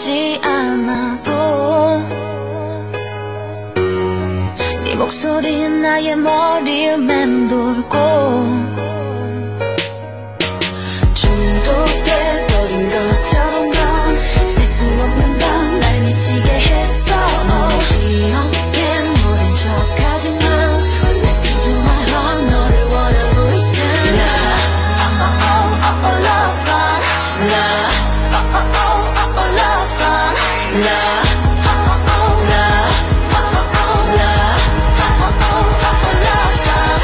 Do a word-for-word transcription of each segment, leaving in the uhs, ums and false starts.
말하지 않아도 네 목소리는 나의 머리를 맴돌고 중독돼버린 것처럼 넌 세수없는 밤 날 미치게 했어. 어지럽게 모른 척하지만 Listen to my heart 너를 원하고 있잖아. Oh oh oh oh love song love oh oh oh oh oh love song love oh oh oh love oh oh oh love oh oh oh oh love song.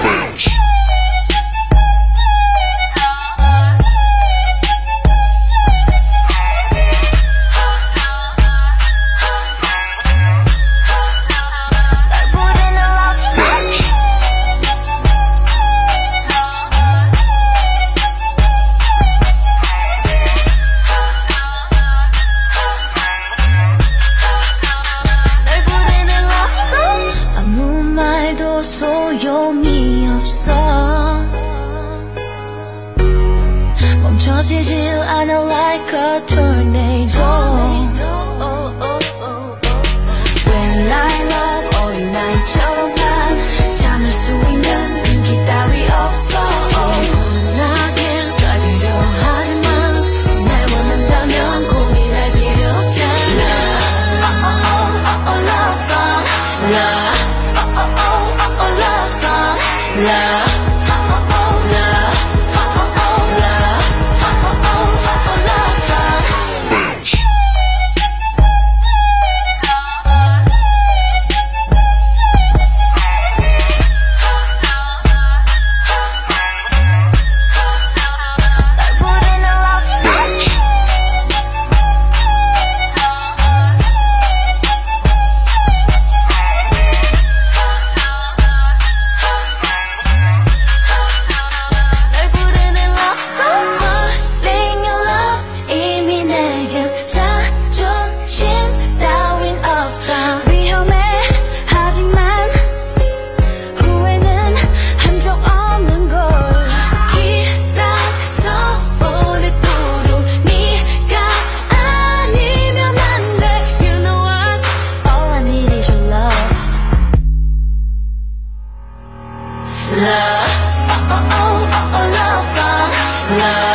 아무 말도 소용이 없어. 멈춰지질 않아 like a tornado. When I love 어린 나이처럼만 참을 수 있는 인기 따위 없어. 영원하게 가지려 하지만 날 원한다면 고민할 필요 없잖아. Oh oh oh oh oh love song love oh oh oh oh oh love song love oh oh oh love oh oh oh love oh oh oh oh oh love song. 날 부르는 love song. 날 부르는 love song. Falling in love 이미 내겐 자존심 따윈 없어. 위험해 하지만 후회는 한 적 없는 걸. 기다렸어 오랫도록 네가 아니면 안 돼. You know what? All I need is your love. Love, oh oh oh oh oh love song, love.